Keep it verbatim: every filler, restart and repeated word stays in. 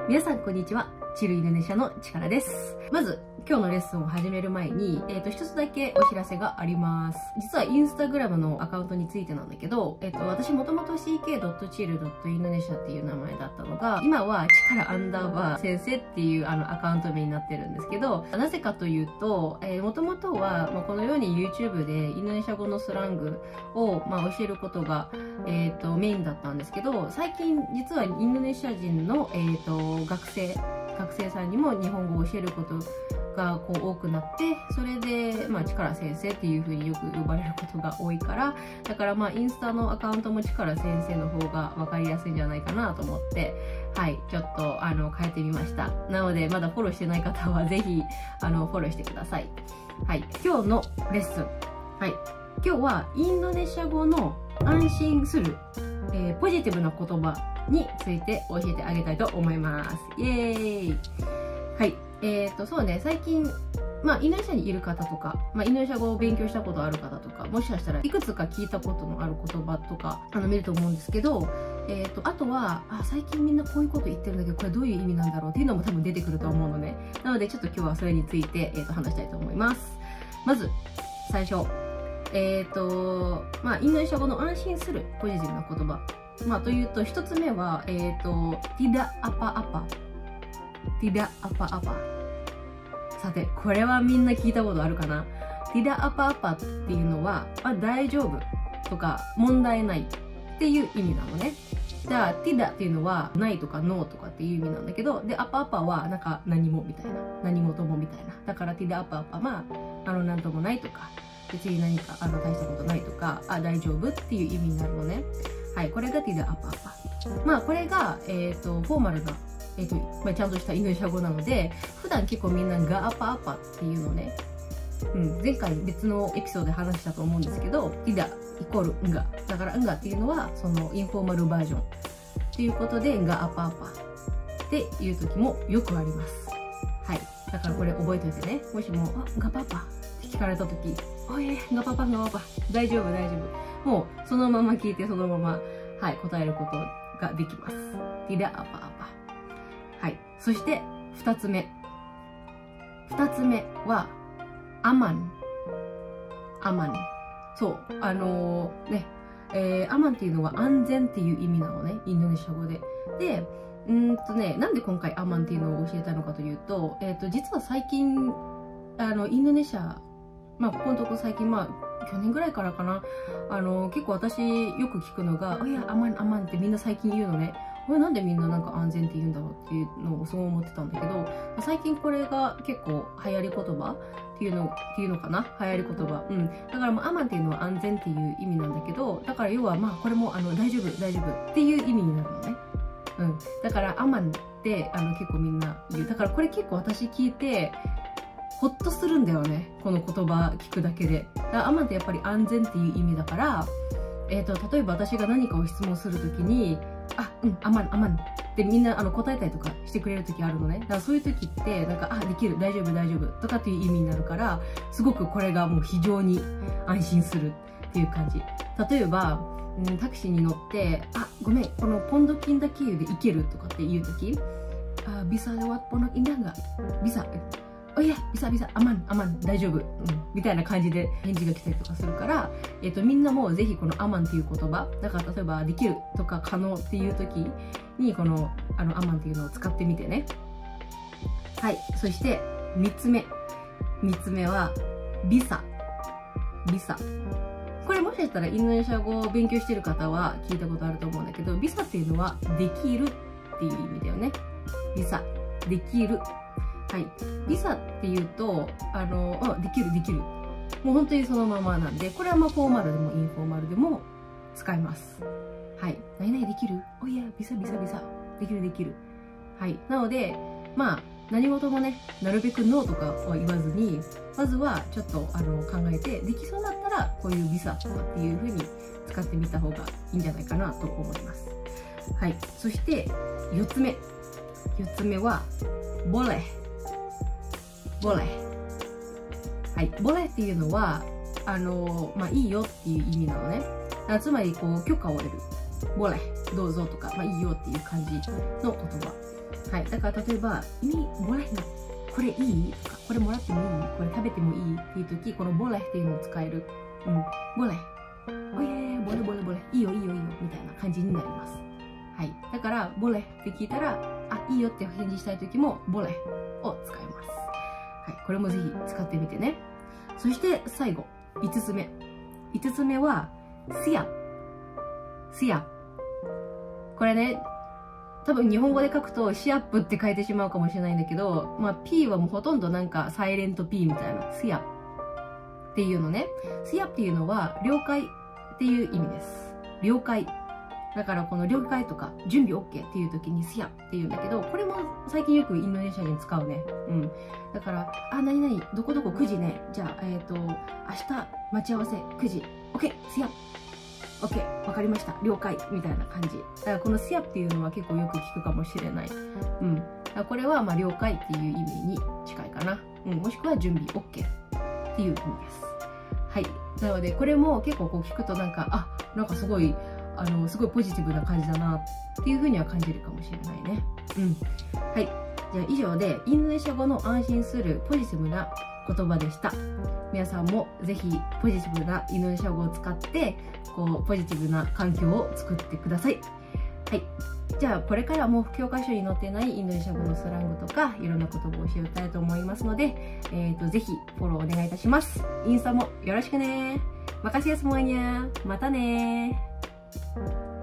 皆さんこんにちは。チルインドネシアのチカラです。まず、今日のレッスンを始める前に、えっと、一つだけお知らせがあります。実はインスタグラムのアカウントについてなんだけど、えっと、私もともと シーケードットチルドットインドネシア っていう名前だったのが、今はチカラアンダーバー先生っていうあのアカウント名になってるんですけど、なぜかというと、えー、もともとは、まあ、このように YouTube でインドネシア語のスラングを、まあ、教えることが、えっと、メインだったんですけど、最近実はインドネシア人の、えっと、学生、学生さんにも日本語を教えることがこう多くなって、それで、まあ、チカラ先生っていう風によく呼ばれることが多いから、だからまあ、インスタのアカウントもチカラ先生の方が分かりやすいんじゃないかなと思って、はい、ちょっと、あの、変えてみました。なので、まだフォローしてない方は、ぜひ、あの、フォローしてください。はい、今日のレッスン。はい、今日は、インドネシア語の安心する、えー、ポジティブな言葉について教えてあげたいと思います。イエーイ。はい。えっと、そうね、最近、まあ、インドネシアにいる方とか、まあ、インドネシア語を勉強したことある方とか、もしかしたらいくつか聞いたことのある言葉とか、あの、見ると思うんですけど、えっと、あとは、あ、最近みんなこういうこと言ってるんだけど、これどういう意味なんだろうっていうのも多分出てくると思うので、なのでちょっと今日はそれについて、えっと、話したいと思います。まず、最初。えっと、まあ、インドネシア語の安心するポジティブな言葉。まあ、というと、一つ目は、えっと、tidak apa-apa。tidak apa-apa。さて、これはみんな聞いたことあるかな？ tidak apa-apa っていうのは、あ、大丈夫とか、問題ないっていう意味なのね。じゃあ、tidak っていうのは、ないとか no とかっていう意味なんだけど、で、apa-apa は、なんか、何もみたいな。何事もみたいな。だから、tidak apa-apa、まあ、あの、なんともないとか、別に何か、あの、大したことないとか、あ、大丈夫っていう意味になるのね。はい、これが tidak apa-apa。まあ、これが、えっと、フォーマルな、えっと、まあ、ちゃんとしたインドネシア語なので、普段結構みんなが apa-apa っていうのね、うん、前回別のエピソードで話したと思うんですけど、tidak イコールんが。だからんがっていうのは、そのインフォーマルバージョン。っていうことで、が apa-apa っていう時もよくあります。はい。だからこれ覚えておいてね。もしも、あ、がパパって聞かれた時、おい、がパパ、がパパ、大丈夫、大丈夫。もう、そのまま聞いて、そのまま、はい、答えることができます。tidak apa-apa。はい。そして、二つ目。二つ目は、アマン。アマン。そう。あのー、ね。えー、アマンっていうのは安全っていう意味なのね。インドネシア語で。で、うーんとね、なんで今回アマンっていうのを教えたのかというと、えっと、実は最近、あの、インドネシア、まあ、ここのとこ最近、まあ、去年ぐらいからかな。あの、結構私よく聞くのが、いや、アマン、アマンってみんな最近言うのね。これなんでみんななんか安全って言うんだろうっていうのをそう思ってたんだけど、最近これが結構流行り言葉っていうの、っていうのかな流行り言葉。うん。だからもうアマンっていうのは安全っていう意味なんだけど、だから要はまあこれもあの大丈夫、大丈夫っていう意味になるのね。うん。だからアマンってあの結構みんな言う。だからこれ結構私聞いて、ほっとするんだよね。この言葉聞くだけで。だからアマンってやっぱり安全っていう意味だから、えっと、例えば私が何かを質問するときに、あ、うん、アマン、アマンってみんなあの答えたりとかしてくれるときあるのね。だからそういうときって、なんか、あ、できる、大丈夫、大丈夫とかっていう意味になるから、すごくこれがもう非常に安心するっていう感じ。例えば、うん、タクシーに乗って、あ、ごめん、このポンドキンダ経由で行けるとかっていうとき、あ、bisa lewat Pondok Indah nggak? bisa。おいや、ビサビサ、アマン、アマン、大丈夫、うん、みたいな感じで返事が来たりとかするから、えっと、みんなもぜひこのアマンっていう言葉、だから例えばできるとか可能っていう時に、この、あの、アマンっていうのを使ってみてね。はい。そして、三つ目。三つ目は、ビサ。ビサ。これもしかしたらインドネシア語を勉強してる方は聞いたことあると思うんだけど、ビサっていうのは、できるっていう意味だよね。ビサ。できる。はい。ビサっていうと、あの、あ、できるできる。もう本当にそのままなんで、これはまあフォーマルでもインフォーマルでも使います。はい。何々できる？おいや、ビサビサビサ。できるできる。はい。なので、まあ、何事もね、なるべくノーとかは言わずに、まずはちょっとあの考えて、できそうだったら、こういうビサとかっていう風に使ってみた方がいいんじゃないかなと思います。はい。そして、四つ目。四つ目は、ボレ。ボレ。はい。ボレっていうのは、あの、まあ、いいよっていう意味なのね。つまり、こう、許可を得る。ボレ、どうぞとか、まあ、いいよっていう感じの言葉。 はい、だから例えば「ini boleh nggak？これいい？」とか「これもらってもいい？これ食べてもいい？」っていう時、この「boleh」っていうのを使える。うん、boleh。おいえ、ボレボレボレ、いいよいいよいいよみたいな感じになります。はい。だから、ボレって聞いたら、あ、いいよって返事したい時も、ボレを使います。はい。これもぜひ使ってみてね。そして最後、いつつめ。いつつめは、シア。シア。これね、多分日本語で書くと、シアップって書いてしまうかもしれないんだけど、まあ、P はもうほとんどなんかサイレント P みたいな、シアっていうのね。シアっていうのは、了解っていう意味です。了解。だからこの了解とか準備 OK っていう時にシアっていうんだけど、これも最近よくインドネシア人使うね。うん。だから、あ、なになに、どこどこくじね。じゃあ、えっと、明日待ち合わせくじ。OK、シア。OK、わかりました。了解。みたいな感じ。だからこのシアっていうのは結構よく聞くかもしれない。うん。だからこれはまあ了解っていう意味に近いかな。うん。もしくは準備 OK っていう意味です。はい。なので、これも結構こう聞くとなんか、あ、なんかすごい、あの、すごいポジティブな感じだなっていうふうには感じるかもしれないね。うん。はい。じゃあ以上で、インドネシア語の安心するポジティブな言葉でした。皆さんもぜひポジティブなインドネシア語を使って、こう、ポジティブな環境を作ってください。はい。じゃあ、これからも教科書に載ってないインドネシア語のスラングとか、いろんな言葉を教えたいと思いますので、えっと、ぜひフォローお願いいたします。インスタもよろしくね。Makasih ya semuanya. またね。